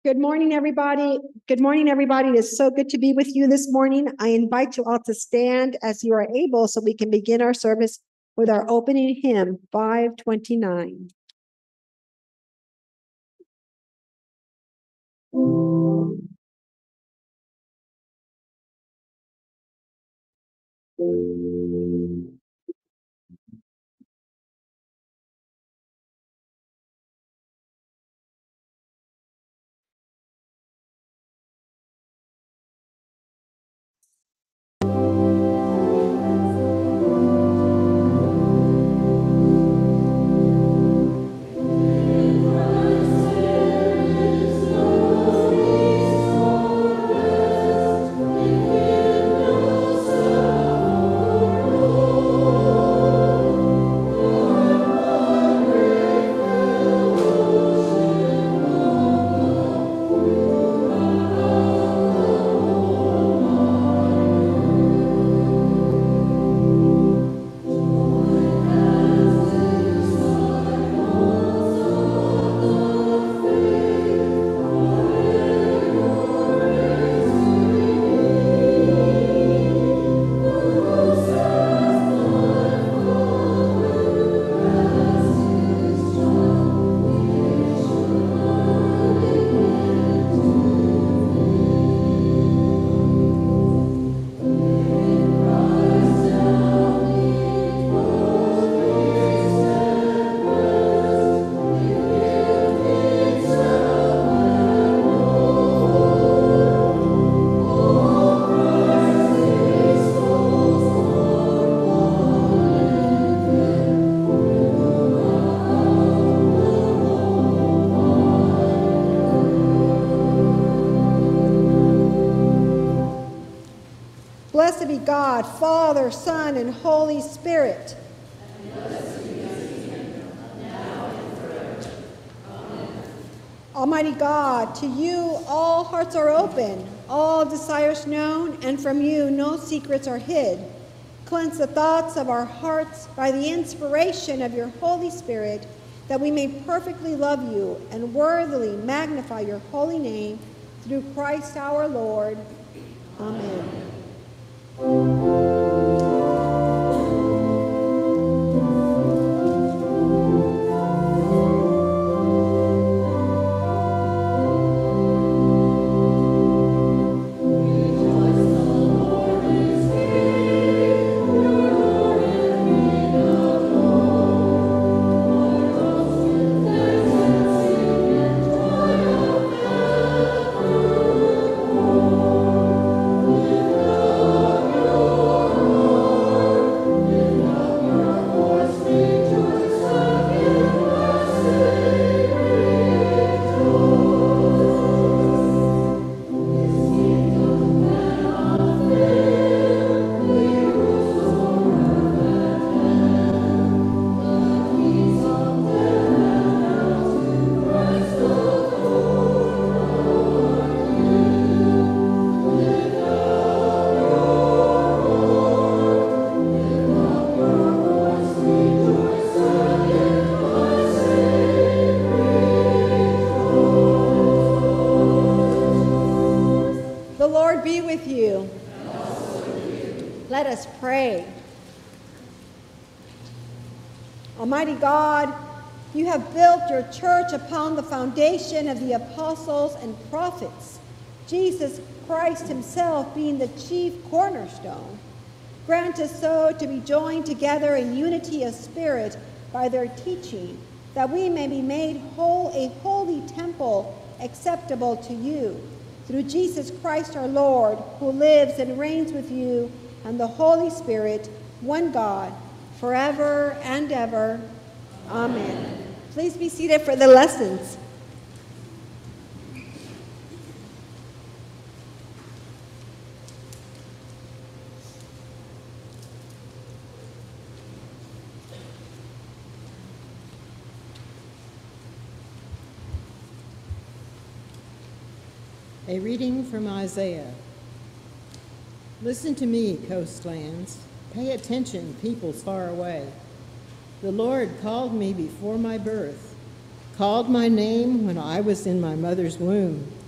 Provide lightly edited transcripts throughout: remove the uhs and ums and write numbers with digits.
Good morning, everybody. Good morning, everybody. It is so good to be with you this morning. I invite you all to stand as you are able so we can begin our service with our opening hymn, 529. Blessed be God, Father, Son, and Holy Spirit. Almighty God, to you all hearts are open, all desires known, and from you no secrets are hid. Cleanse the thoughts of our hearts by the inspiration of your Holy Spirit, that we may perfectly love you and worthily magnify your holy name through Christ our Lord. Amen. Let us pray. Almighty God, you have built your church upon the foundation of the apostles and prophets, Jesus Christ himself being the chief cornerstone. Grant us so to be joined together in unity of spirit by their teaching, that we may be made whole, a holy temple acceptable to you, through Jesus Christ our Lord, who lives and reigns with you and the Holy Spirit, one God, forever and ever. Amen. Please be seated for the lessons. A reading from Isaiah. Listen to me, coastlands. Pay attention, peoples far away. The Lord called me before my birth, called my name when I was in my mother's womb.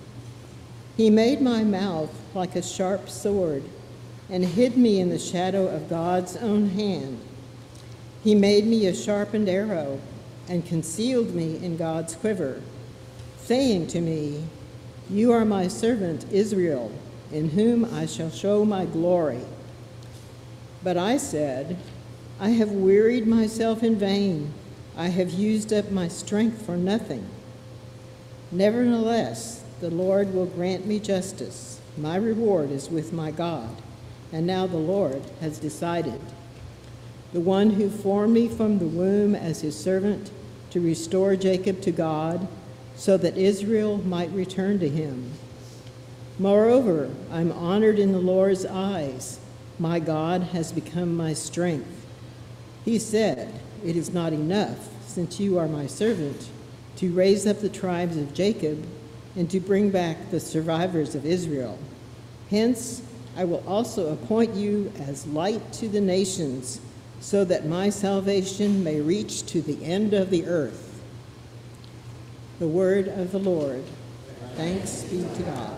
He made my mouth like a sharp sword and hid me in the shadow of God's own hand. He made me a sharpened arrow and concealed me in God's quiver, saying to me, "You are my servant Israel, in whom I shall show my glory." But I said, "I have wearied myself in vain. I have used up my strength for nothing." Nevertheless, the Lord will grant me justice. My reward is with my God, and now the Lord has decided. The one who formed me from the womb as his servant to restore Jacob to God, so that Israel might return to him. Moreover, I'm honored in the Lord's eyes. My God has become my strength. He said, "It is not enough, since you are my servant, to raise up the tribes of Jacob and to bring back the survivors of Israel. Hence, I will also appoint you as light to the nations, so that my salvation may reach to the end of the earth." The word of the Lord. Thanks be to God.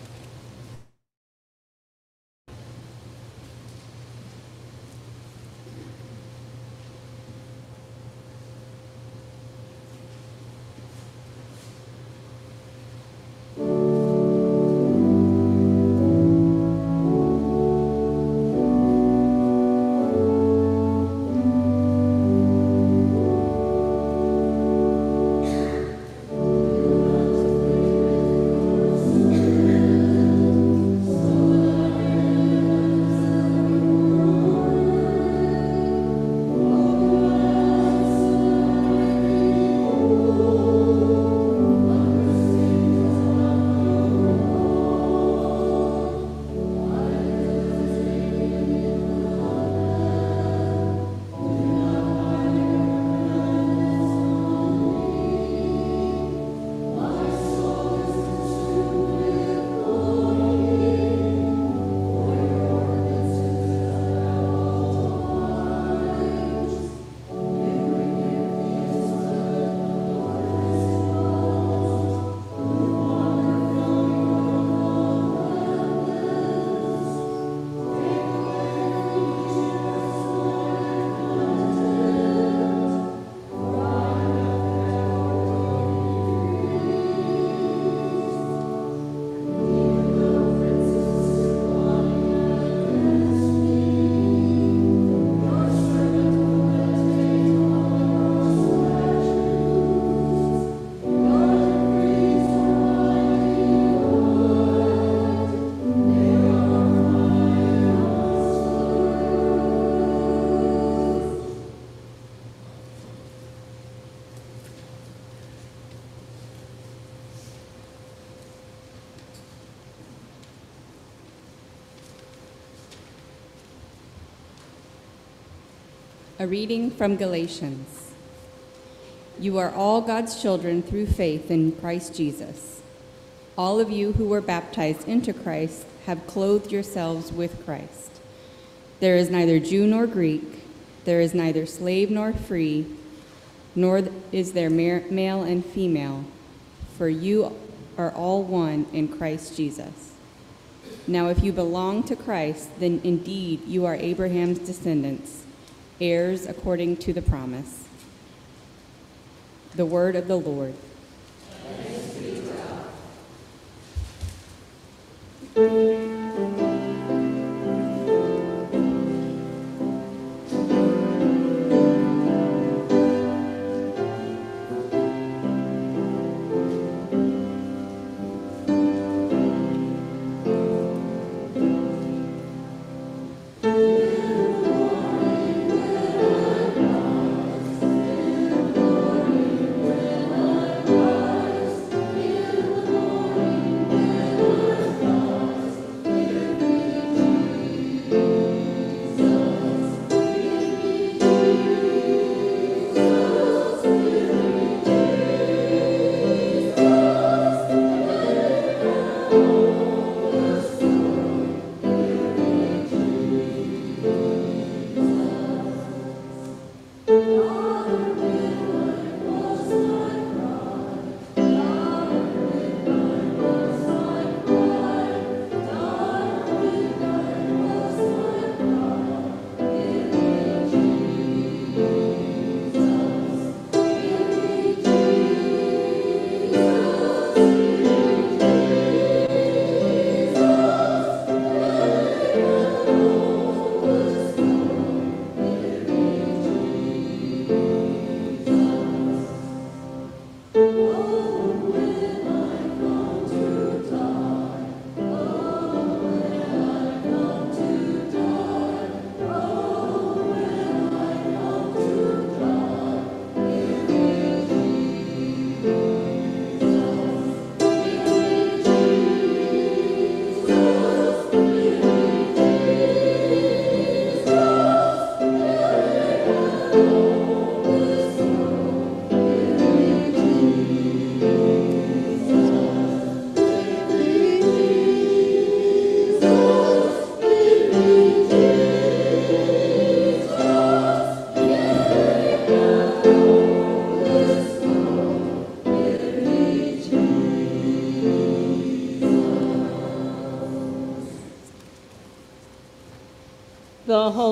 A reading from Galatians. You are all God's children through faith in Christ Jesus. All of you who were baptized into Christ have clothed yourselves with Christ. There is neither Jew nor Greek, there is neither slave nor free, nor is there male and female, for you are all one in Christ Jesus. Now if you belong to Christ, then indeed you are Abraham's descendants, heirs according to the promise. The word of the Lord. Thanks be to God.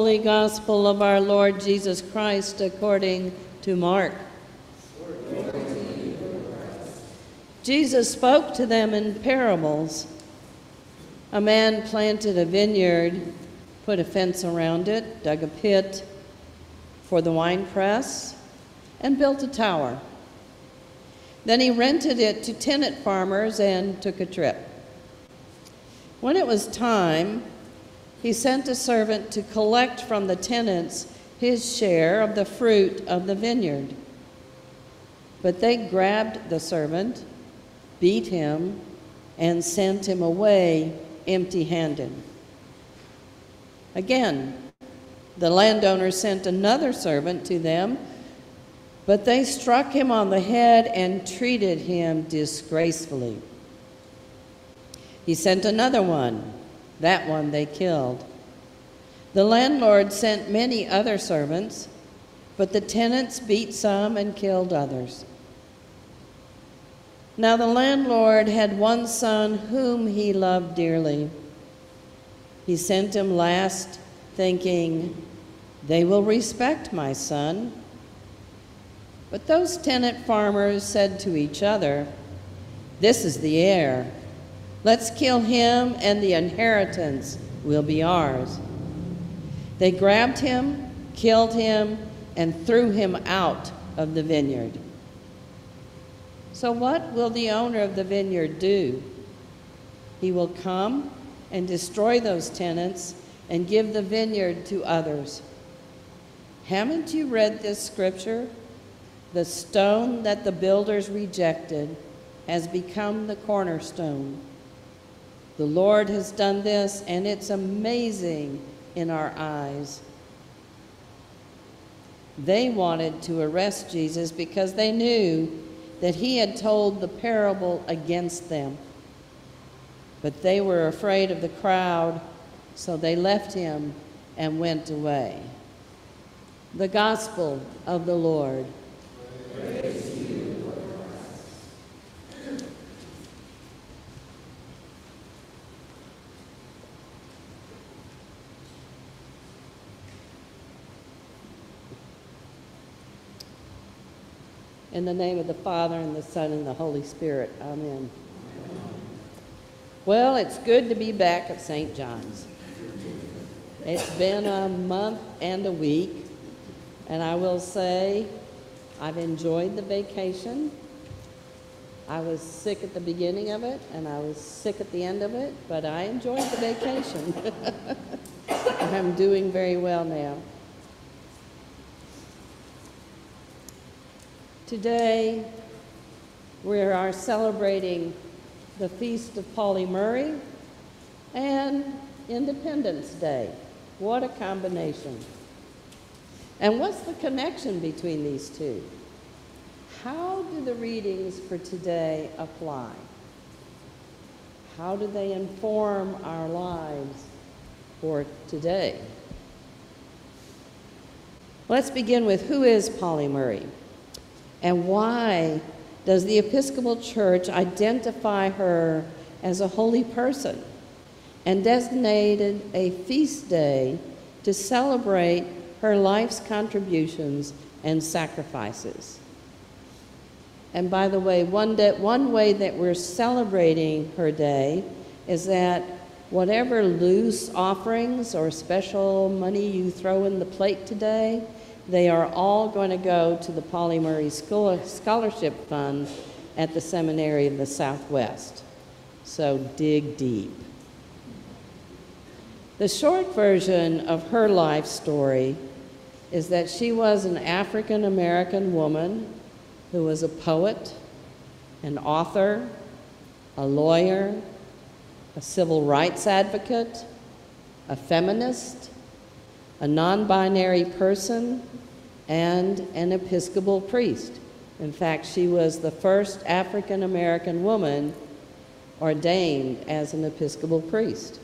Holy Gospel of our Lord Jesus Christ according to Mark. Jesus spoke to them in parables. A man planted a vineyard, put a fence around it, dug a pit for the winepress, and built a tower. Then he rented it to tenant farmers and took a trip. When it was time, he sent a servant to collect from the tenants his share of the fruit of the vineyard. But they grabbed the servant, beat him, and sent him away empty-handed. Again, the landowner sent another servant to them, but they struck him on the head and treated him disgracefully. He sent another one. That one they killed. The landlord sent many other servants, but the tenants beat some and killed others. Now the landlord had one son whom he loved dearly. He sent him last, thinking, "They will respect my son." But those tenant farmers said to each other, "This is the heir. Let's kill him, and the inheritance will be ours." They grabbed him, killed him, and threw him out of the vineyard. So what will the owner of the vineyard do? He will come and destroy those tenants and give the vineyard to others. Haven't you read this scripture? The stone that the builders rejected has become the cornerstone. The Lord has done this, and it's amazing in our eyes. They wanted to arrest Jesus because they knew that he had told the parable against them. But they were afraid of the crowd, so they left him and went away. The Gospel of the Lord. Praise to you, Lord Christ. In the name of the Father, and the Son, and the Holy Spirit. Amen. Well, it's good to be back at St. John's. It's been a month and a week, and I will say I've enjoyed the vacation. I was sick at the beginning of it, and I was sick at the end of it, but I enjoyed the vacation. I'm doing very well now. Today, we are celebrating the feast of Pauli Murray and Independence Day. What a combination. And what's the connection between these two? How do the readings for today apply? How do they inform our lives for today? Let's begin with who is Pauli Murray? And why does the Episcopal Church identify her as a holy person and designated a feast day to celebrate her life's contributions and sacrifices? And by the way, one way that we're celebrating her day is that whatever loose offerings or special money you throw in the plate today, they are all going to go to the Pauli Murray Scholarship Fund at the Seminary of the Southwest. So dig deep. The short version of her life story is that she was an African-American woman who was a poet, an author, a lawyer, a civil rights advocate, a feminist, a non-binary person, and an Episcopal priest. In fact, she was the first African-American woman ordained as an Episcopal priest.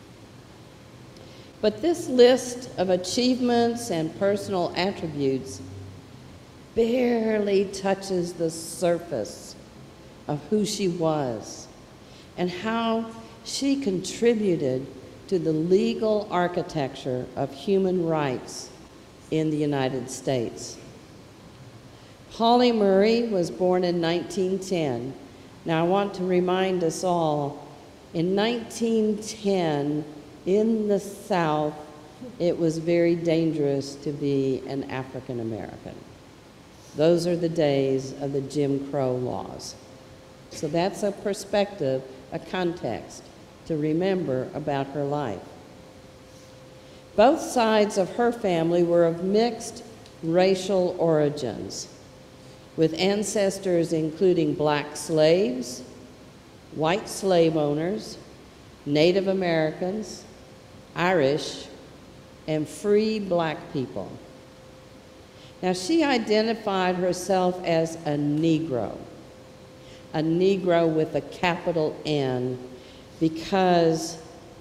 But this list of achievements and personal attributes barely touches the surface of who she was and how she contributed to the legal architecture of human rights in the United States. Pauli Murray was born in 1910. Now I want to remind us all, in 1910, in the South, it was very dangerous to be an African American. Those are the days of the Jim Crow laws. So that's a perspective, a context to remember about her life. Both sides of her family were of mixed racial origins, with ancestors including black slaves, white slave owners, Native Americans, Irish, and free black people. Now, she identified herself as a Negro with a capital N, because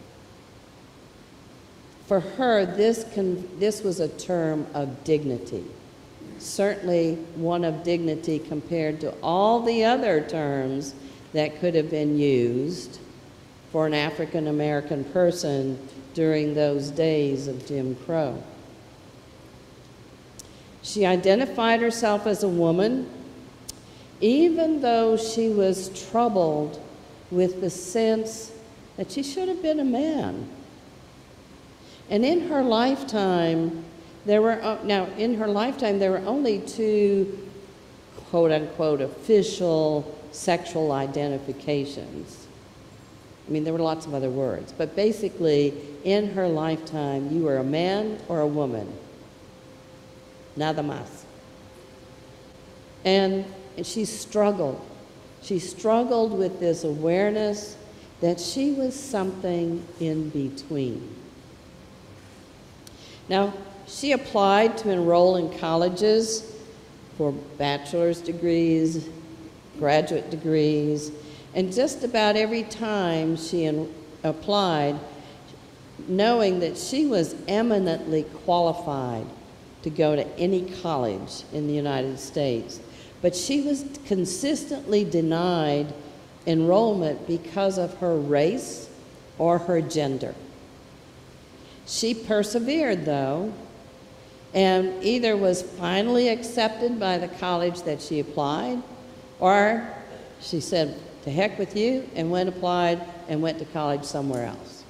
for her, this was a term of dignity. Certainly one of dignity compared to all the other terms that could have been used for an African American person during those days of Jim Crow. She identified herself as a woman, even though she was troubled with the sense that she should have been a man. And in her lifetime, there were only two, quote unquote, official sexual identifications. I mean, there were lots of other words, but basically, in her lifetime, you were a man or a woman. Nada más. And she struggled. She struggled with this awareness that she was something in between. Now, she applied to enroll in colleges for bachelor's degrees, graduate degrees, and just about every time she applied, knowing that she was eminently qualified to go to any college in the United States, but she was consistently denied enrollment because of her race or her gender. She persevered, though, and either was finally accepted by the college that she applied, or she said, to heck with you, and applied and went to college somewhere else.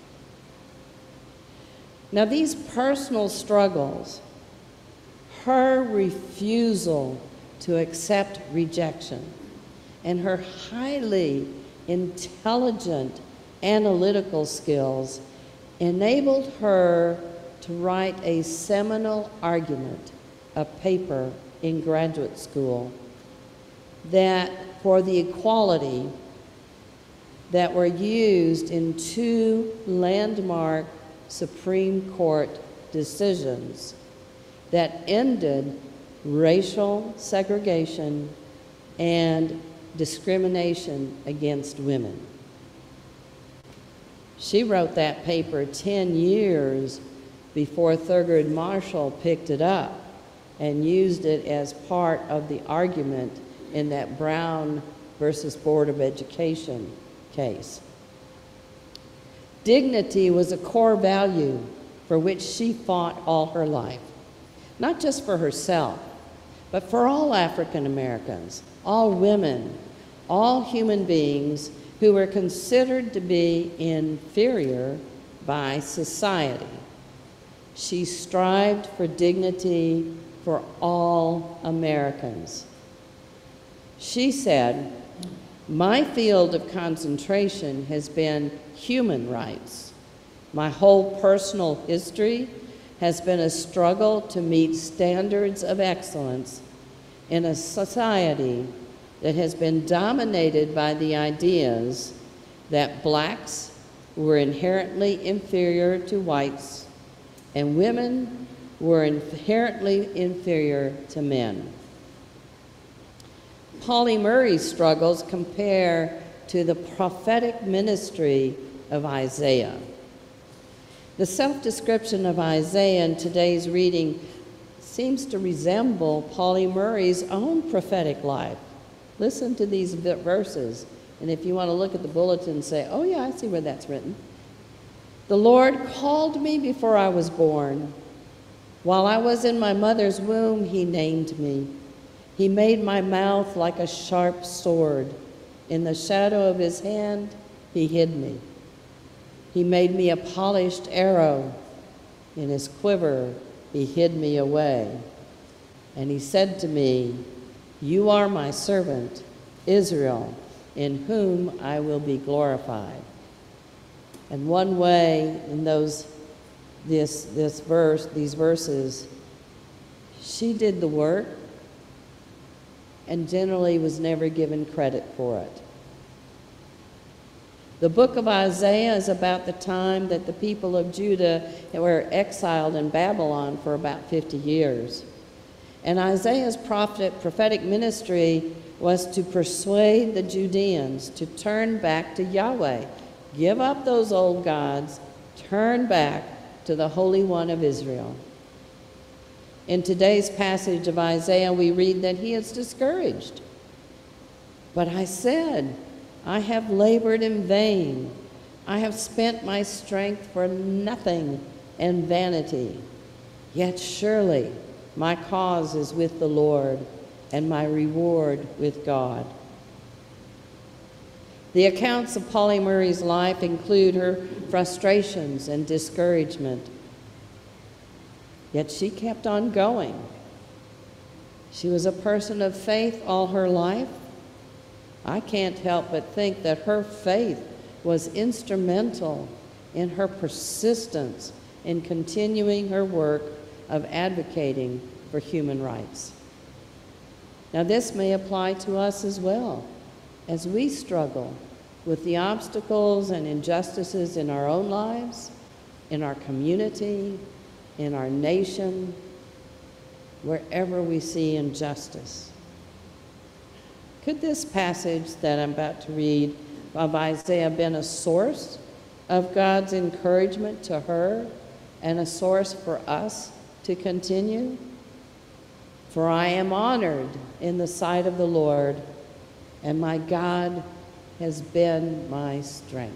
Now, these personal struggles, her refusal to accept rejection, and her highly intelligent analytical skills enabled her to write a seminal argument, a paper in graduate school, that for the equality that were used in two landmark Supreme Court decisions that ended racial segregation and discrimination against women. She wrote that paper 10 years before Thurgood Marshall picked it up and used it as part of the argument in that Brown versus Board of Education case. Dignity was a core value for which she fought all her life, not just for herself, but for all African Americans, all women, all human beings who were considered to be inferior by society. She strived for dignity for all Americans. She said, "My field of concentration has been human rights. My whole personal history has been a struggle to meet standards of excellence in a society that has been dominated by the ideas that blacks were inherently inferior to whites and women were inherently inferior to men." Pauli Murray's struggles compare to the prophetic ministry of Isaiah. The self-description of Isaiah in today's reading seems to resemble Pauli Murray's own prophetic life. Listen to these verses, and if you want to look at the bulletin and say, oh yeah, I see where that's written. The Lord called me before I was born. While I was in my mother's womb, he named me. He made my mouth like a sharp sword. In the shadow of his hand, he hid me. He made me a polished arrow. In his quiver, he hid me away. And he said to me, "You are my servant, Israel, in whom I will be glorified." And one way in these verses, she did the work and generally was never given credit for it. The book of Isaiah is about the time that the people of Judah were exiled in Babylon for about 50 years. And Isaiah's prophetic ministry was to persuade the Judeans to turn back to Yahweh. Give up those old gods, turn back to the Holy One of Israel. In today's passage of Isaiah, we read that he is discouraged. But I said, I have labored in vain. I have spent my strength for nothing and vanity. Yet surely my cause is with the Lord, and my reward with God. The accounts of Pauli Murray's life include her frustrations and discouragement. Yet she kept on going. She was a person of faith all her life. I can't help but think that her faith was instrumental in her persistence in continuing her work of advocating for human rights. Now, this may apply to us as well, as we struggle with the obstacles and injustices in our own lives, in our community, in our nation, wherever we see injustice. Could this passage that I'm about to read of Isaiah been a source of God's encouragement to her and a source for us to continue? For I am honored in the sight of the Lord, and my God has been my strength.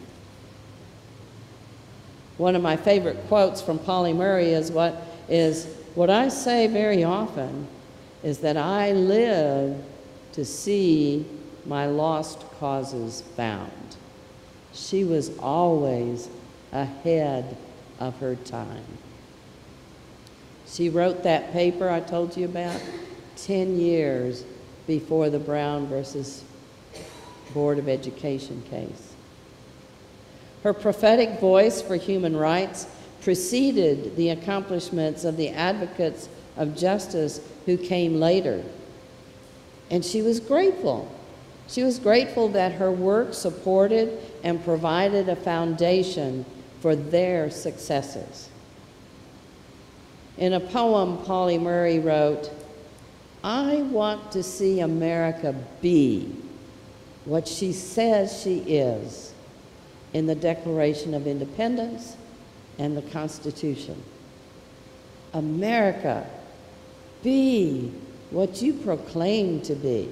One of my favorite quotes from Pauli Murray is what I say very often is that I live to see my lost causes found. She was always ahead of her time. She wrote that paper I told you about 10 years before the Brown versus Board of Education case. Her prophetic voice for human rights preceded the accomplishments of the advocates of justice who came later. And she was grateful. She was grateful that her work supported and provided a foundation for their successes. In a poem, Pauli Murray wrote, "I want to see America be what she says she is in the Declaration of Independence and the Constitution. America, be what you proclaim to be."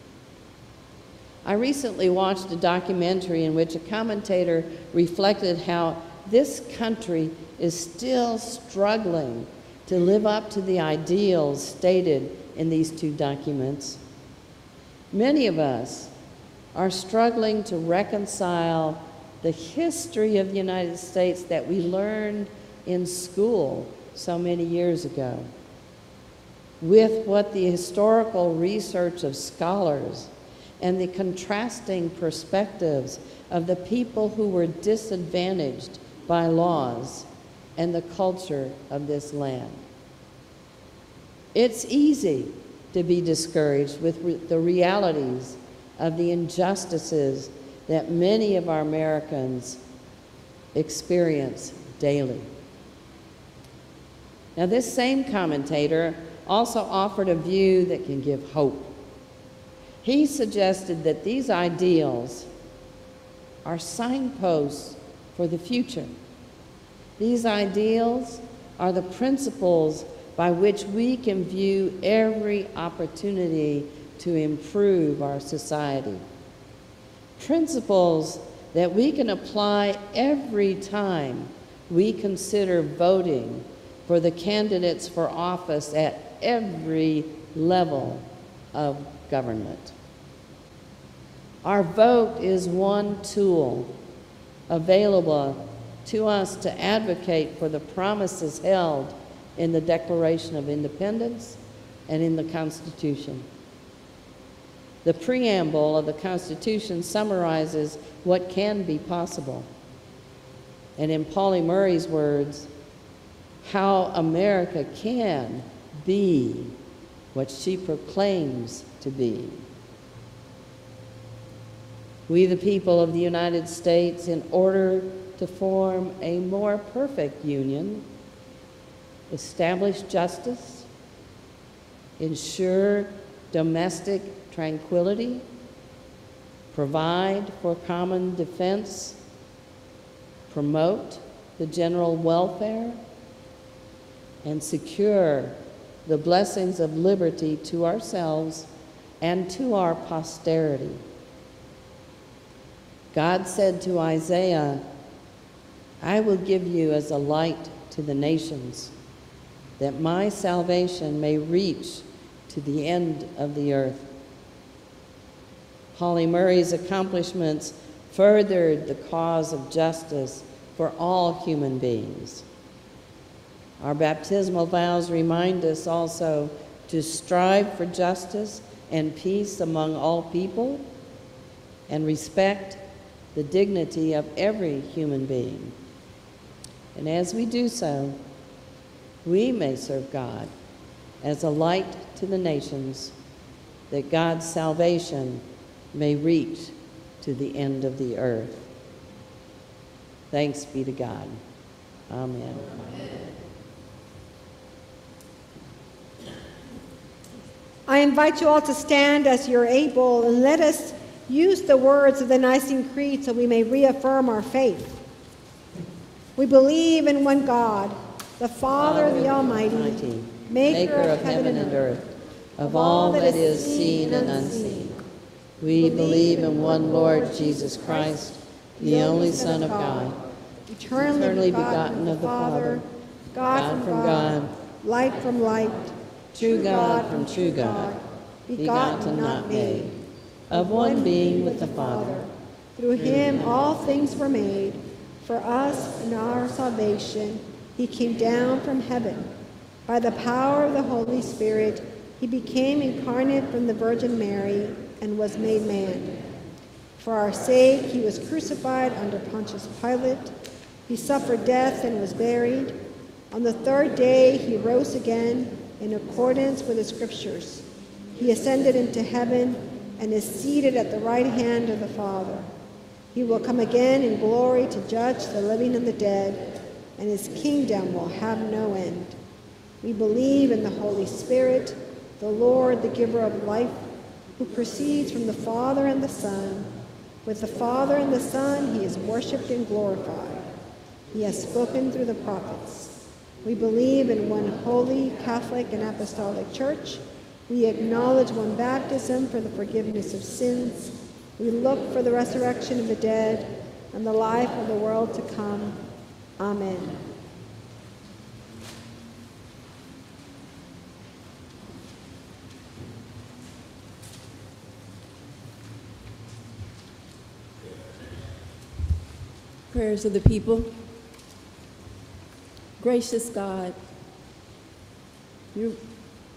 I recently watched a documentary in which a commentator reflected how this country is still struggling to live up to the ideals stated in these two documents. Many of us are struggling to reconcile the history of the United States that we learned in school so many years ago with what the historical research of scholars and the contrasting perspectives of the people who were disadvantaged by laws and the culture of this land. It's easy to be discouraged with the realities of the injustices that many of our Americans experience daily. Now, this same commentator also offered a view that can give hope. He suggested that these ideals are signposts for the future. These ideals are the principles by which we can view every opportunity to improve our society. Principles that we can apply every time we consider voting for the candidates for office at every level of government. Our vote is one tool available to us to advocate for the promises held in the Declaration of Independence and in the Constitution. The preamble of the Constitution summarizes what can be possible. And in Pauli Murray's words, how America can be what she proclaims to be. We, the people of the United States, in order to form a more perfect union, establish justice, ensure domestic tranquility, provide for common defense, promote the general welfare, and secure the blessings of liberty to ourselves and to our posterity. God said to Isaiah, I will give you as a light to the nations, that my salvation may reach to the end of the earth. Pauli Murray's accomplishments furthered the cause of justice for all human beings. Our baptismal vows remind us also to strive for justice and peace among all people and respect the dignity of every human being. And as we do so, we may serve God as a light to the nations, that God's salvation may reach to the end of the earth. Thanks be to God. Amen. I invite you all to stand as you're able, and let us use the words of the Nicene Creed so we may reaffirm our faith. We believe in one God, the Father, the Almighty, maker of heaven and earth, of all that is seen and unseen. We believe in one Lord Jesus Christ, the only Son of God, eternally begotten of the Father, God from God, light from light, true God from true God, begotten, not made, of one being with the Father. Through him all things were made. For us and our salvation, he came down from heaven. By the power of the Holy Spirit, he became incarnate from the Virgin Mary and was made man. For our sake, he was crucified under Pontius Pilate. He suffered death and was buried. On the third day, he rose again in accordance with the Scriptures. He ascended into heaven and is seated at the right hand of the Father. He will come again in glory to judge the living and the dead, and his kingdom will have no end. We believe in the Holy Spirit, the Lord, the giver of life, who proceeds from the Father and the Son. With the Father and the Son, he is worshipped and glorified. He has spoken through the prophets. We believe in one holy, Catholic, and Apostolic Church. We acknowledge one baptism for the forgiveness of sins. We look for the resurrection of the dead and the life of the world to come. Amen. Prayers of the people. Gracious God, you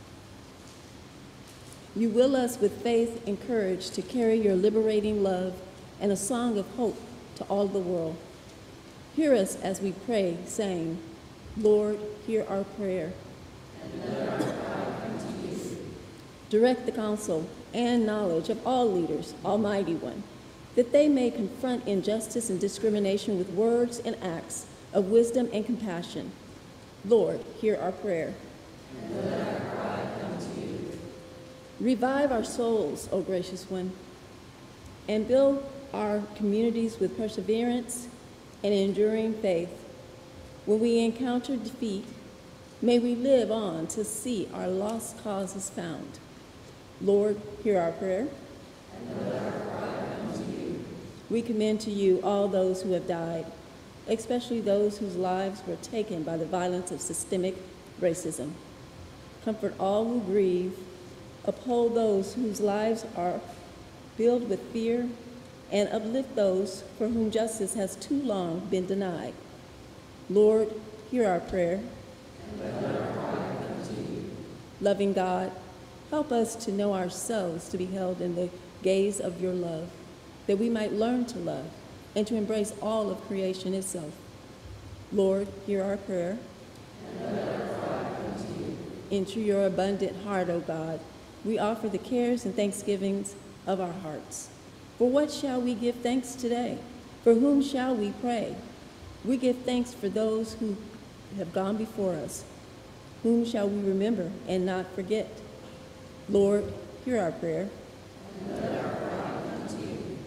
will us with faith and courage to carry your liberating love and a song of hope to all the world. Hear us as we pray, saying, Lord, hear our prayer. And let our cry come to you. Direct the counsel and knowledge of all leaders, Almighty One, that they may confront injustice and discrimination with words and acts of wisdom and compassion. Lord, hear our prayer. And let our cry come to you. Revive our souls, O gracious one, and build our communities with perseverance and enduring faith. When we encounter defeat, may we live on to see our lost causes found. Lord, hear our prayer. And let our cry come to you. We commend to you all those who have died, especially those whose lives were taken by the violence of systemic racism. Comfort all who grieve, uphold those whose lives are filled with fear, and uplift those for whom justice has too long been denied. Lord, hear our prayer. And let our cry come to you. Loving God, help us to know ourselves to be held in the gaze of your love, that we might learn to love and to embrace all of creation itself. Lord, hear our prayer. And let our cry come to you. Into your abundant heart, O God, we offer the cares and thanksgivings of our hearts. For what shall we give thanks today? For whom shall we pray? We give thanks for those who have gone before us. Whom shall we remember and not forget? Lord, hear our prayer. And let our cry come to you.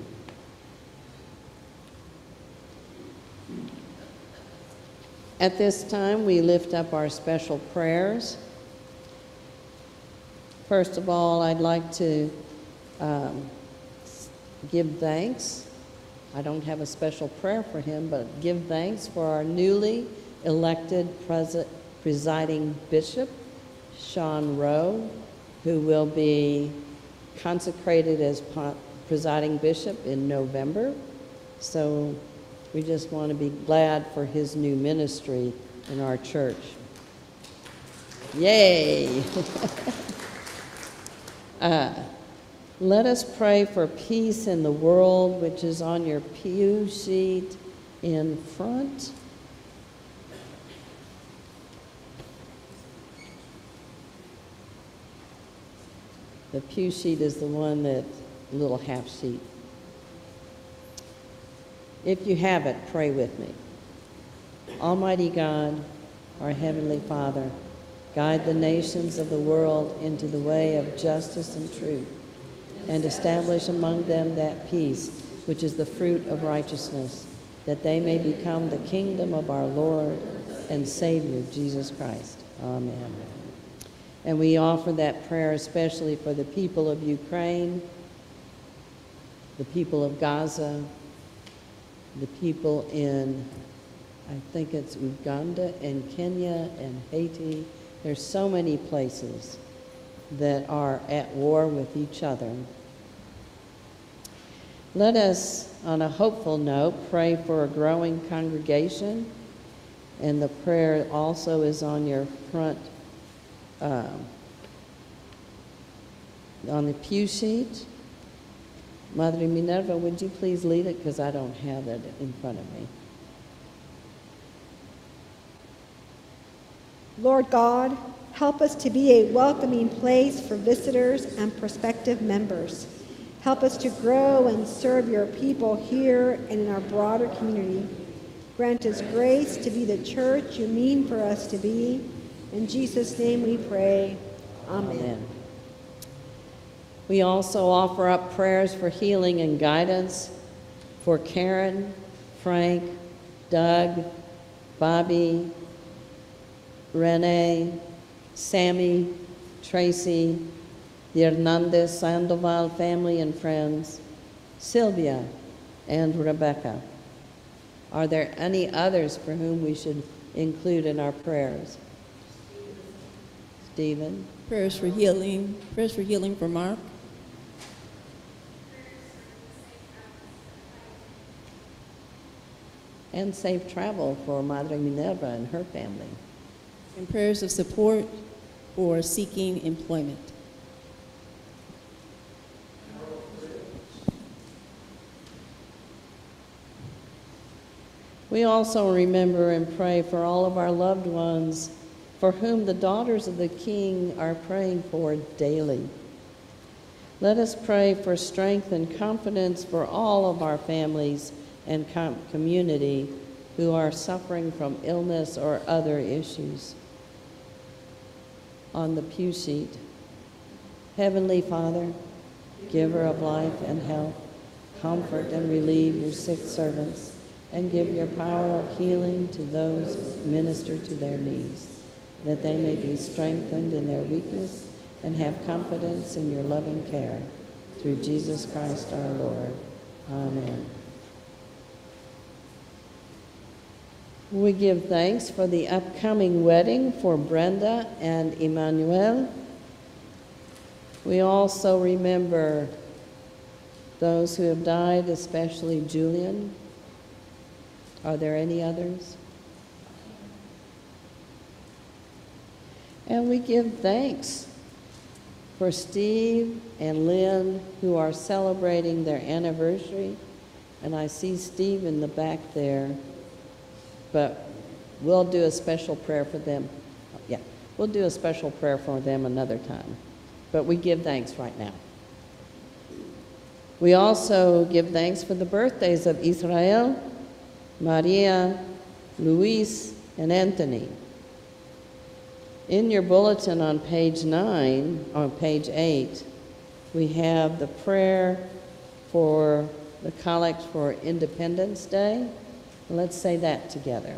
At this time, we lift up our special prayers. First of all, I'd like to give thanks. I don't have a special prayer for him, but give thanks for our newly elected presiding bishop, Sean Rowe, who will be consecrated as presiding bishop in November. So we just want to be glad for his new ministry in our church. Yay! Let us pray for peace in the world, which is on your pew sheet in front. The pew sheet is the one that little half sheet. If you have it, pray with me. Almighty God, our Heavenly Father, guide the nations of the world into the way of justice and truth, and establish among them that peace which is the fruit of righteousness, that they may become the kingdom of our Lord and Savior, Jesus Christ. Amen. And we offer that prayer especially for the people of Ukraine, the people of Gaza, the people in, I think it's Uganda and Kenya and Haiti. There's so many places that are at war with each other. Let us, on a hopeful note, pray for a growing congregation, and the prayer also is on your front, on the pew sheet. Madre Minerva, would you please lead it, because I don't have it in front of me. Lord God, help us to be a welcoming place for visitors and prospective members. Help us to grow and serve your people here and in our broader community. Grant us grace to be the church you mean for us to be. In Jesus' name we pray. Amen. Amen. We also offer up prayers for healing and guidance for Karen, Frank, Doug, Bobby, Renee, Sammy, Tracy, the Hernandez Sandoval family and friends, Sylvia, and Rebecca. Are there any others for whom we should include in our prayers? Stephen? Prayers for healing for Mark. And safe travel for Madre Minerva and her family. And prayers of support for seeking employment. We also remember and pray for all of our loved ones for whom the daughters of the King are praying for daily. Let us pray for strength and confidence for all of our families and community who are suffering from illness or other issues. On the pew sheet, Heavenly Father, giver of life and health, comfort and relieve your sick servants, and give your power of healing to those who minister to their needs, that they may be strengthened in their weakness and have confidence in your loving care. Through Jesus Christ our Lord. Amen. We give thanks for the upcoming wedding for Brenda and Emmanuel. We also remember those who have died, especially Julian. Are there any others? And we give thanks for Steve and Lynn, who are celebrating their anniversary. And I see Steve in the back there, but we'll do a special prayer for them. Yeah, we'll do a special prayer for them another time. But we give thanks right now. We also give thanks for the birthdays of Israel, Maria, Luis, and Anthony. In your bulletin on page 8, we have the prayer for the collect for Independence Day. Let's say that together.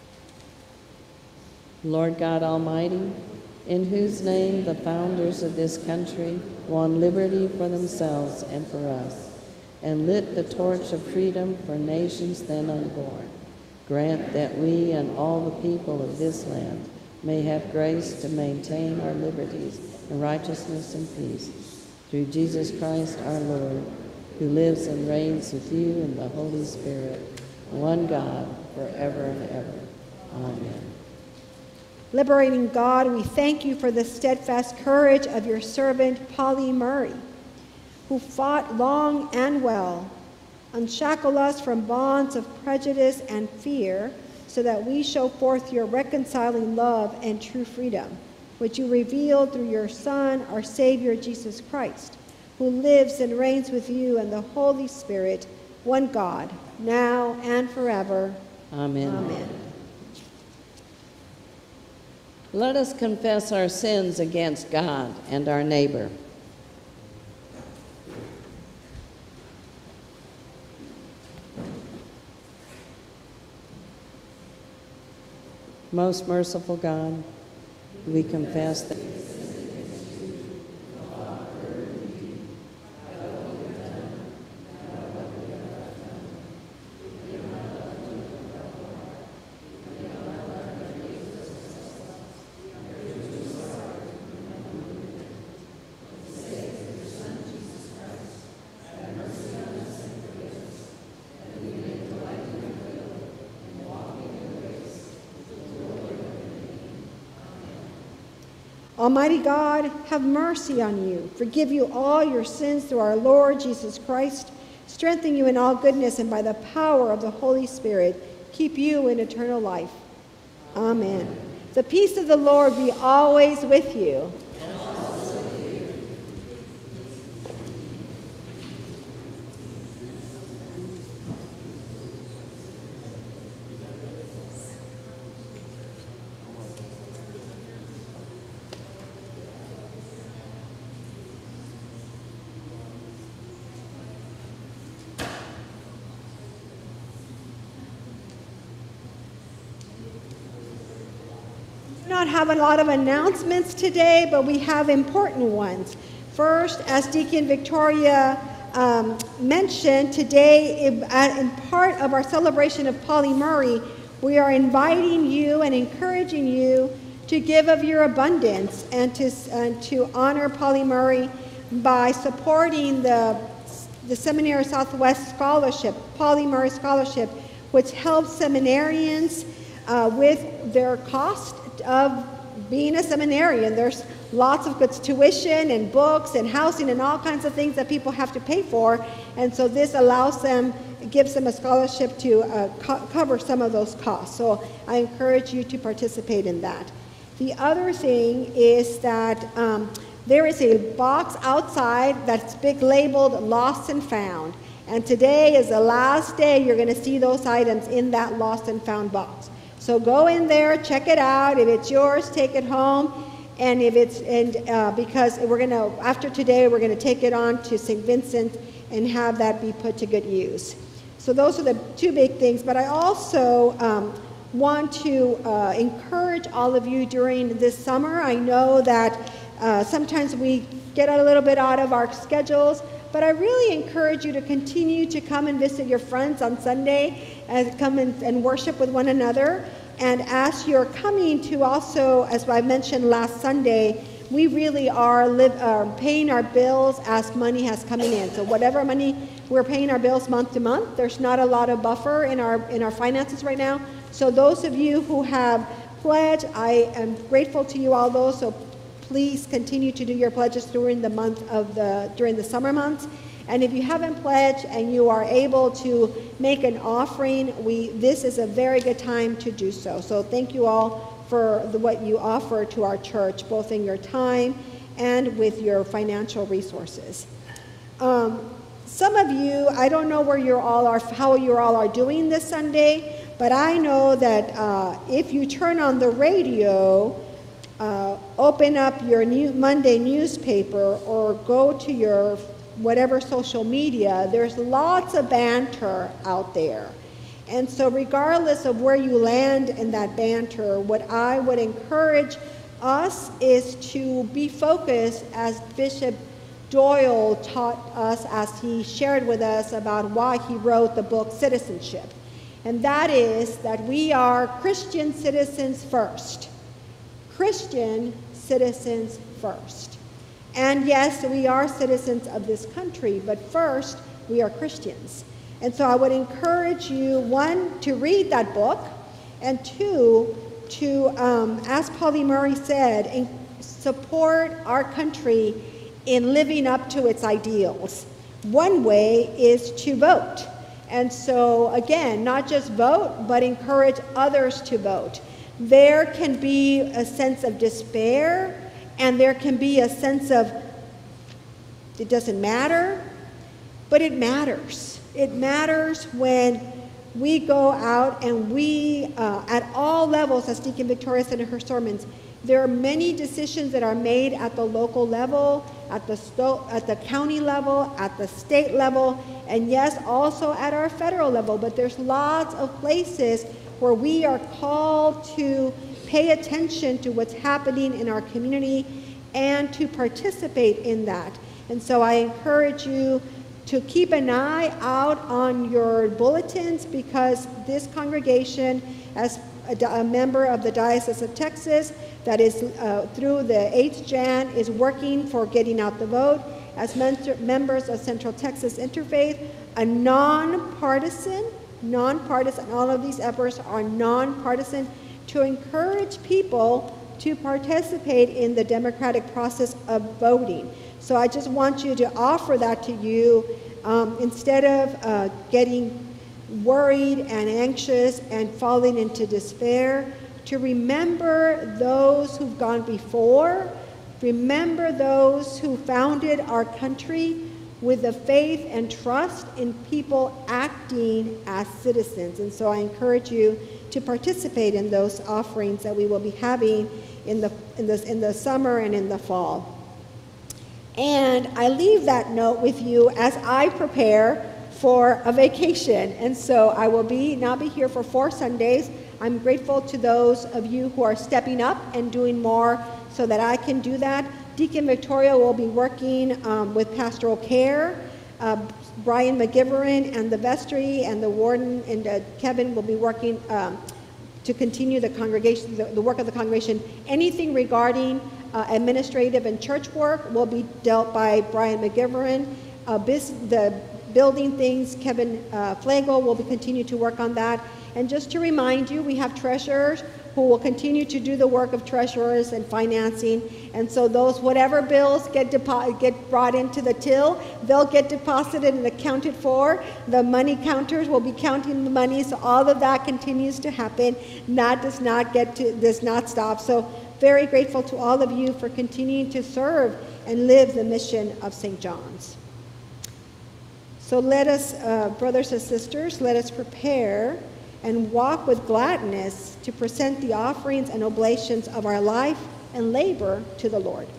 Lord God Almighty, in whose name the founders of this country won liberty for themselves and for us, and lit the torch of freedom for nations then unborn, grant that we and all the people of this land may have grace to maintain our liberties in righteousness and peace, through Jesus Christ our Lord, who lives and reigns with you in the Holy Spirit, one God, forever and ever. Amen. Liberating God, we thank you for the steadfast courage of your servant, Pauli Murray, who fought long and well. Unshackle us from bonds of prejudice and fear, so that we show forth your reconciling love and true freedom, which you revealed through your Son, our Savior, Jesus Christ, who lives and reigns with you and the Holy Spirit, one God, now and forever. Amen. Amen. Let us confess our sins against God and our neighbor. Most merciful God, we confess that Almighty God, have mercy on you, forgive you all your sins through our Lord Jesus Christ, strengthen you in all goodness, and by the power of the Holy Spirit, keep you in eternal life. Amen. The peace of the Lord be always with you. Not have a lot of announcements today, but we have important ones. First, as Deacon Victoria mentioned, today, in part of our celebration of Pauli Murray, we are inviting you and encouraging you to give of your abundance and to honor Pauli Murray by supporting the Seminary Southwest Scholarship, Pauli Murray Scholarship, which helps seminarians with their cost of being a seminarian. There's lots of good tuition and books and housing and all kinds of things that people have to pay for, and so this allows them, gives them a scholarship to cover some of those costs. So I encourage you to participate in that. The other thing is that there is a box outside that's big labeled Lost and Found, and today is the last day you're going to see those items in that Lost and Found box. So go in there, check it out. If it's yours, take it home. And if it's, because we're going to, after today, we're going to take it on to St. Vincent and have that be put to good use. So those are the two big things. But I also want to encourage all of you during this summer. I know that sometimes we get a little bit out of our schedules, but I really encourage you to continue to come and visit your friends on Sunday and come and worship with one another. And as you're coming to also, as I mentioned last Sunday, we really are paying our bills as money has coming in. So whatever money we're paying our bills month to month, there's not a lot of buffer in our finances right now. So those of you who have pledged, I am grateful to you all those. So please continue to do your pledges during the summer months. And if you haven't pledged and you are able to make an offering, this is a very good time to do so. So thank you all for what you offer to our church, both in your time and with your financial resources. Some of you, I don't know where how you all are doing this Sunday, but I know that if you turn on the radio, open up your Monday newspaper, or go to your whatever social media, there's lots of banter out there. And so regardless of where you land in that banter, what I would encourage us is to be focused, as Bishop Doyle taught us as he shared with us about why he wrote the book Citizenship. And that is that we are Christian citizens first. Christian citizens first. And yes, we are citizens of this country, but first, we are Christians. And so I would encourage you, one, to read that book, and two, to, as Pauli Murray said, support our country in living up to its ideals. One way is to vote. And so, again, not just vote, but encourage others to vote. There can be a sense of despair, and there can be a sense of, it doesn't matter, but it matters. It matters when we go out and we, at all levels, as Deacon Victoria said in her sermons, there are many decisions that are made at the local level, at the county level, at the state level, and yes, also at our federal level. But there's lots of places where we are called to pay attention to what's happening in our community and to participate in that. And so I encourage you to keep an eye out on your bulletins, because this congregation, as a member of the Diocese of Texas, that is through the 8th Jan, is working for getting out the vote. As members of Central Texas Interfaith, a nonpartisan, all of these efforts are nonpartisan, to encourage people to participate in the democratic process of voting. So I just want you to offer that to you, instead of getting worried and anxious and falling into despair, to remember those who've gone before, remember those who founded our country with the faith and trust in people acting as citizens. And so I encourage you to participate in those offerings that we will be having in the summer and in the fall. And I leave that note with you as I prepare for a vacation. And so I will not be here for 4 Sundays. I'm grateful to those of you who are stepping up and doing more so that I can do that. Deacon Victoria will be working with pastoral care. Brian McGivern and the vestry and the warden and Kevin will be working to continue the congregation, the work of the congregation. Anything regarding administrative and church work will be dealt by Brian McGivern. The building things, Kevin Flagel will continue to work on that. And just to remind you, we have treasurers who will continue to do the work of treasurers and financing. And so those, whatever bills get brought into the till, they'll get deposited and accounted for. The money counters will be counting the money. So all of that continues to happen. That does not stop. So very grateful to all of you for continuing to serve and live the mission of St. John's. So let us, brothers and sisters, let us prepare and walk with gladness to present the offerings and oblations of our life and labor to the Lord.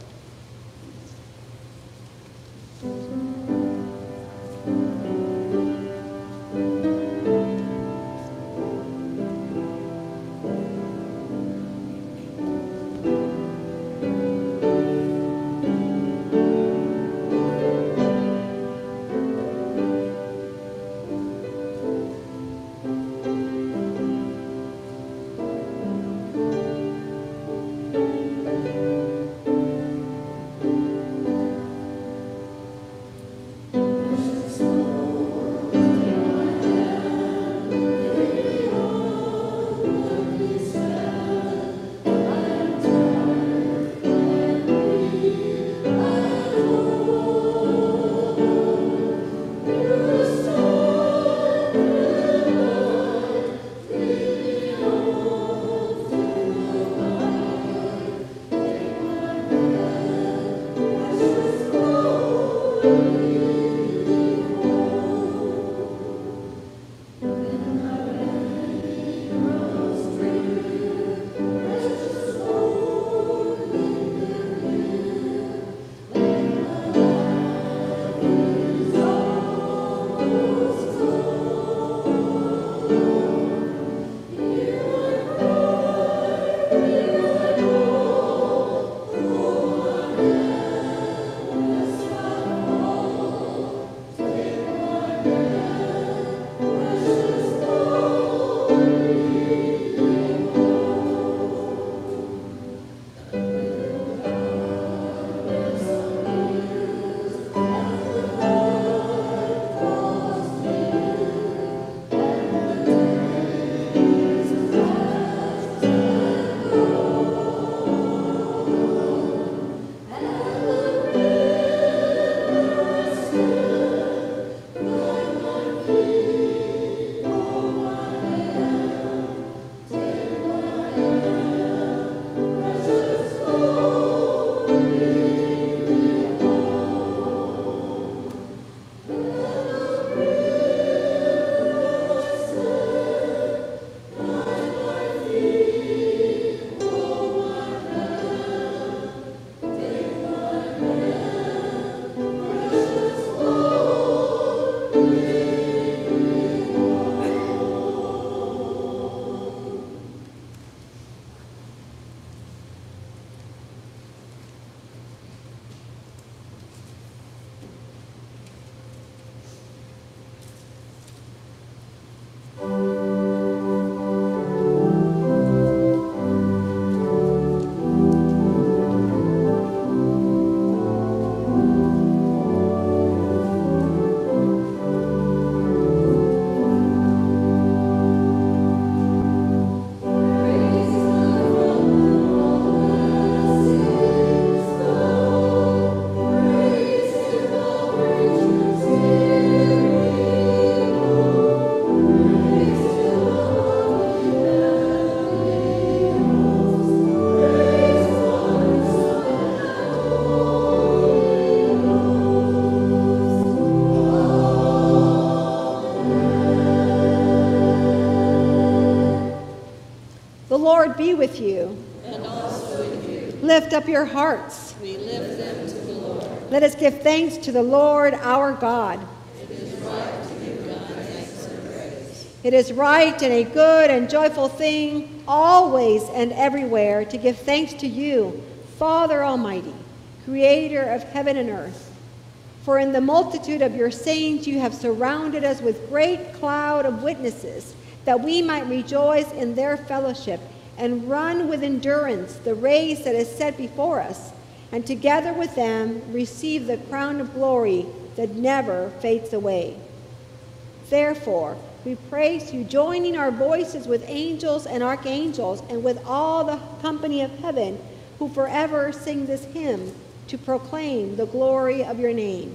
be with you. And also with you. Lift up your hearts. We lift them to the Lord. Let us give thanks to the Lord our God. It is right to give God thanks and praise. It is right and a good and joyful thing, always and everywhere, to give thanks to you, Father Almighty, creator of heaven and earth. For in the multitude of your saints you have surrounded us with great cloud of witnesses, that we might rejoice in their fellowship and run with endurance the race that is set before us, and together with them receive the crown of glory that never fades away. Therefore, we praise you, joining our voices with angels and archangels and with all the company of heaven, who forever sing this hymn to proclaim the glory of your name.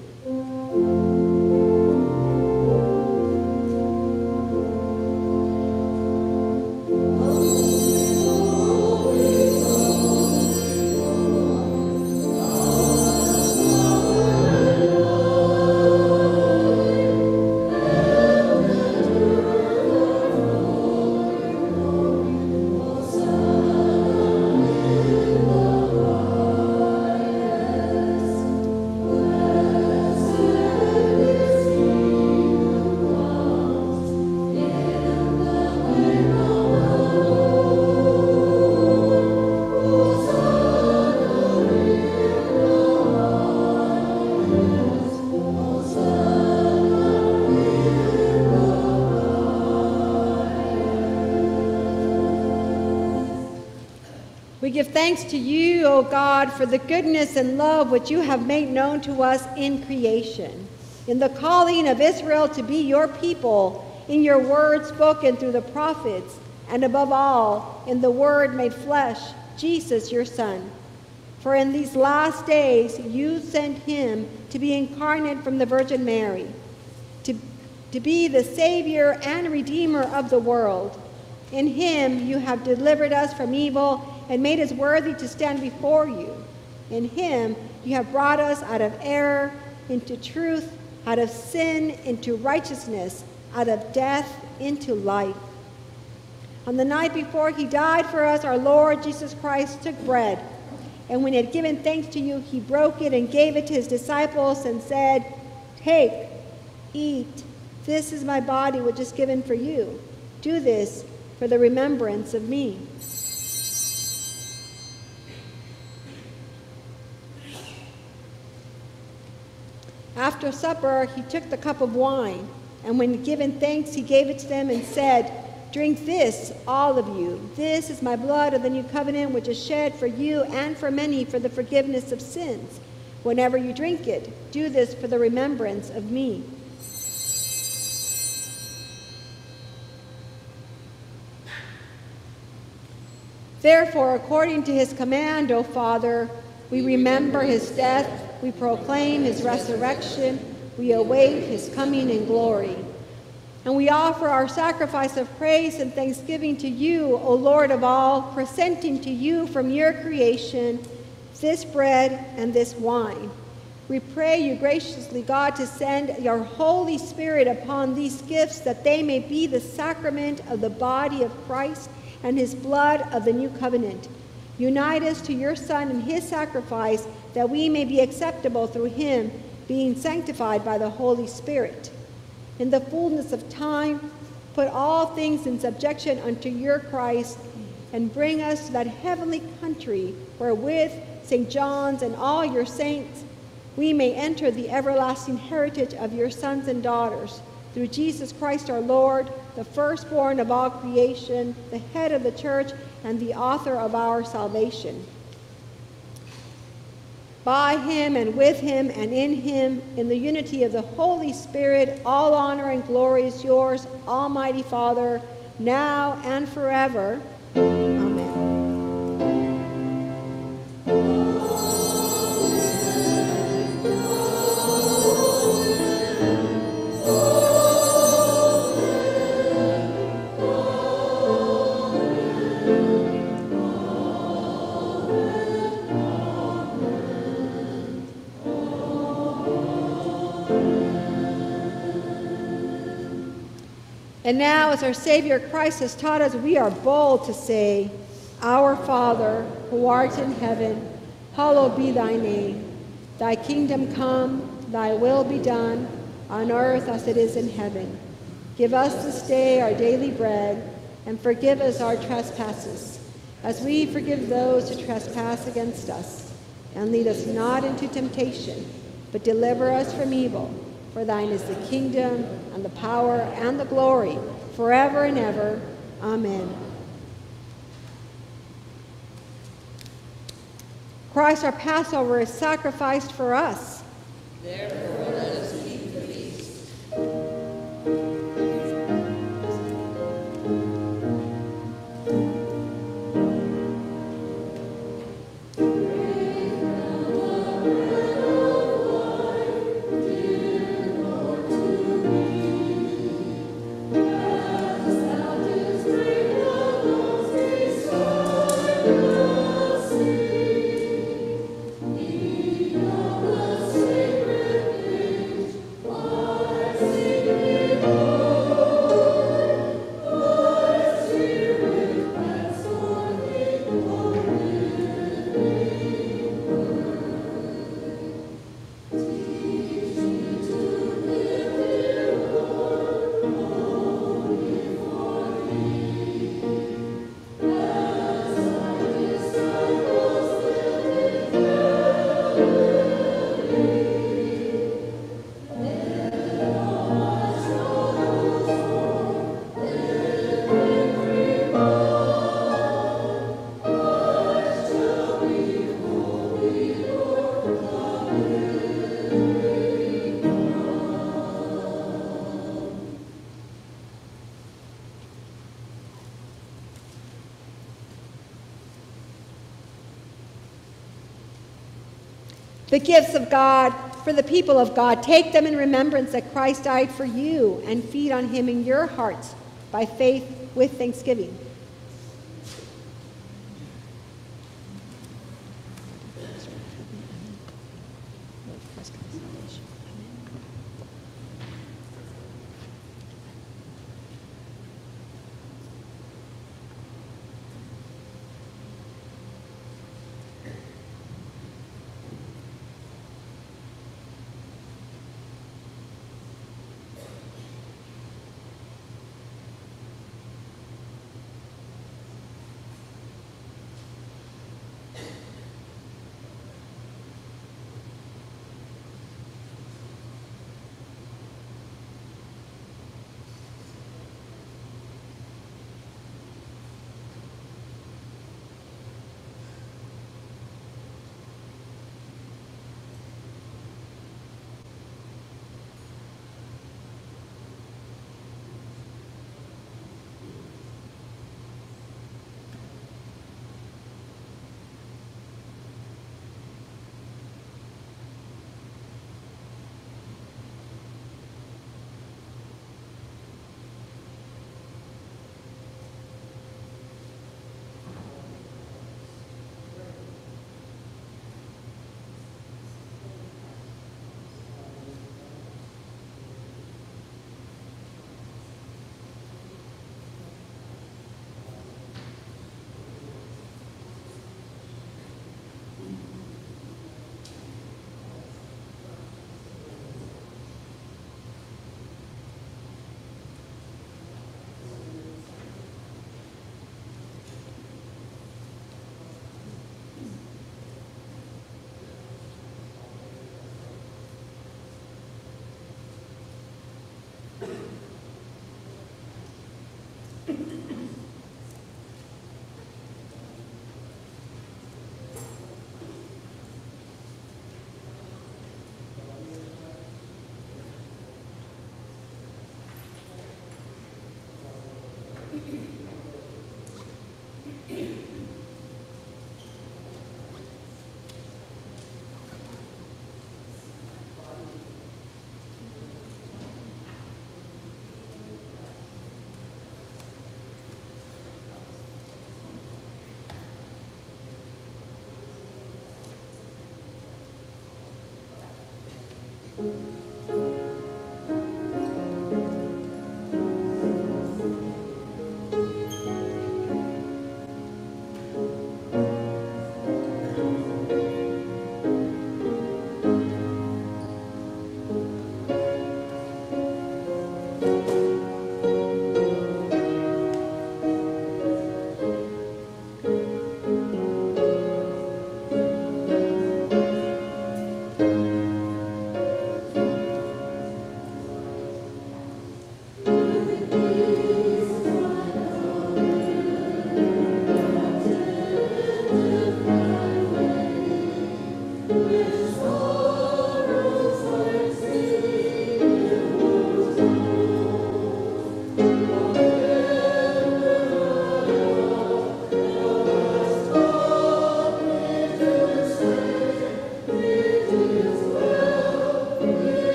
We give thanks to you, O God, for the goodness and love which you have made known to us in creation, in the calling of Israel to be your people, in your word spoken through the prophets, and above all, in the word made flesh, Jesus, your Son. For in these last days you sent him to be incarnate from the Virgin Mary, to be the Savior and Redeemer of the world. In him you have delivered us from evil and made us worthy to stand before you. In him you have brought us out of error into truth, out of sin into righteousness, out of death into life. On the night before he died for us, our Lord Jesus Christ took bread, and when he had given thanks to you, he broke it and gave it to his disciples and said, "Take, eat, this is my body which is given for you. Do this for the remembrance of me." After supper, he took the cup of wine, and when given thanks, he gave it to them and said, "Drink this, all of you. This is my blood of the new covenant, which is shed for you and for many for the forgiveness of sins. Whenever you drink it, do this for the remembrance of me." Therefore, according to his command, O Father, we remember his death, we proclaim his resurrection, we await his coming in glory. And we offer our sacrifice of praise and thanksgiving to you, O Lord of all, presenting to you from your creation this bread and this wine. We pray you graciously, God, to send your Holy Spirit upon these gifts, that they may be the sacrament of the body of Christ and his blood of the new covenant. Unite us to your Son and his sacrifice, that we may be acceptable through him, being sanctified by the Holy Spirit. In the fullness of time, put all things in subjection unto your Christ, and bring us to that heavenly country where with St. John's and all your saints we may enter the everlasting heritage of your sons and daughters. Through Jesus Christ our Lord, the firstborn of all creation, the head of the church, and the author of our salvation. By him and with him and in him, in the unity of the Holy Spirit, all honor and glory is yours, Almighty Father, now and forever. Amen. And now, as our Savior Christ has taught us, we are bold to say, Our Father, who art in heaven, hallowed be thy name. Thy kingdom come, thy will be done, on earth as it is in heaven. Give us this day our daily bread, and forgive us our trespasses, as we forgive those who trespass against us. And lead us not into temptation, but deliver us from evil. For thine is the kingdom, and the power, and the glory, forever and ever. Amen. Christ our Passover is sacrificed for us. Therefore, let us keep the feast. The gifts of God for the people of God. Take them in remembrance that Christ died for you, and feed on him in your hearts by faith with thanksgiving.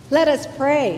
Let us pray.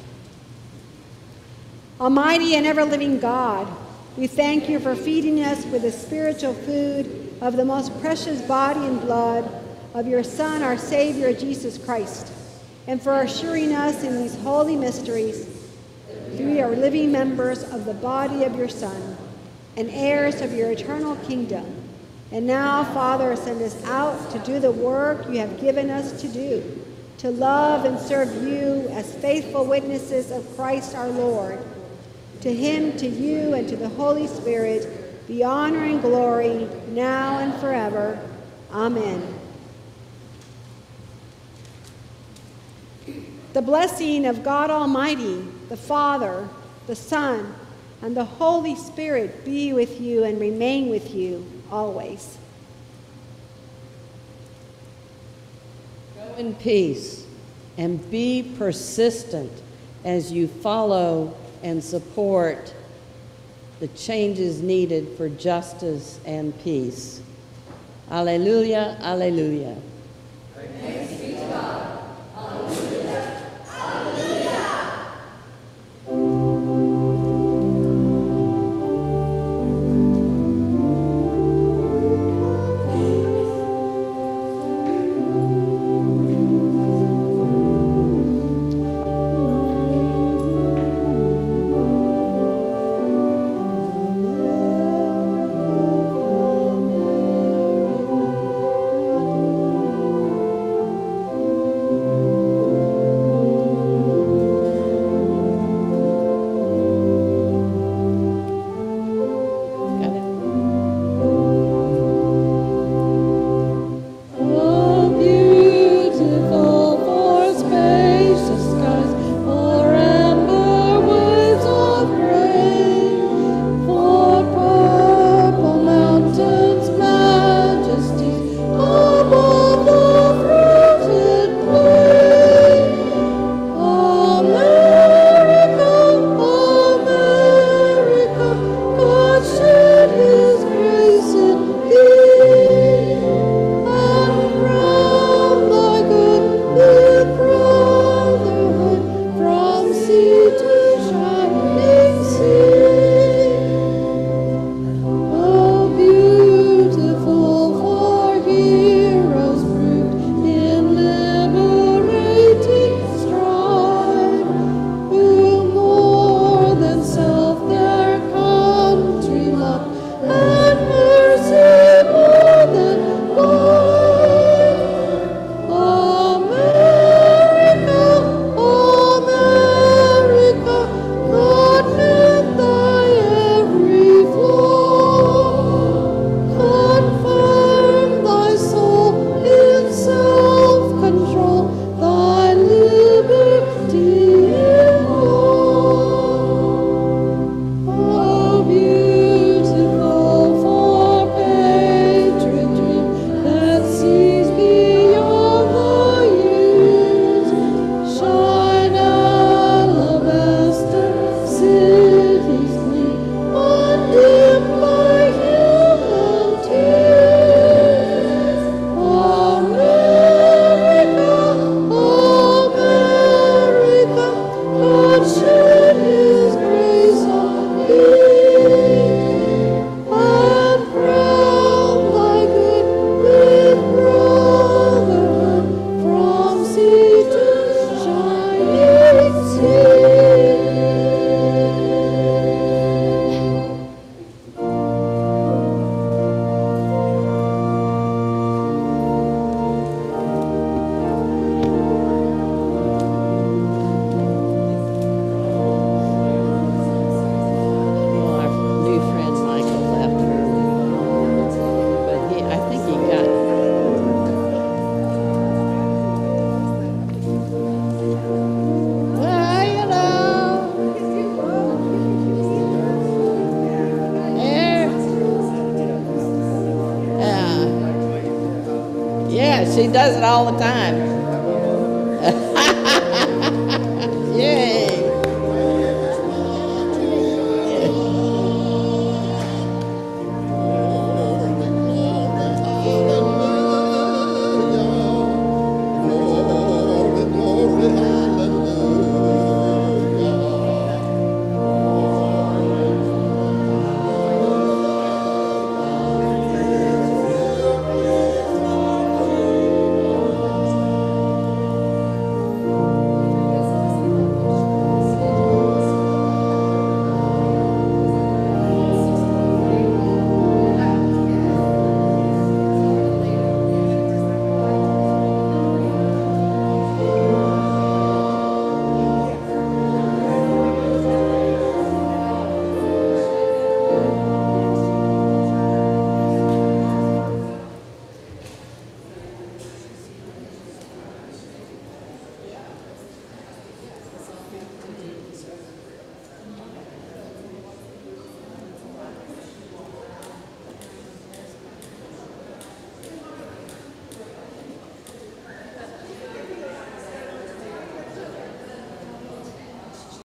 Almighty and ever-living God, we thank you for feeding us with the spiritual food of the most precious body and blood of your Son, our Savior, Jesus Christ, and for assuring us in these holy mysteries that we are living members of the body of your Son and heirs of your eternal kingdom. And now, Father, send us out to do the work you have given us to do, to love and serve you as faithful witnesses of Christ our Lord. To him, to you, and to the Holy Spirit be honor and glory now and forever. Amen. The blessing of God Almighty, the Father, the Son, and the Holy Spirit be with you and remain with you always. Go in peace and be persistent as you follow and support the changes needed for justice and peace. Alleluia, alleluia. Thanks be to God. Alleluia. Alleluia. She does it all the time.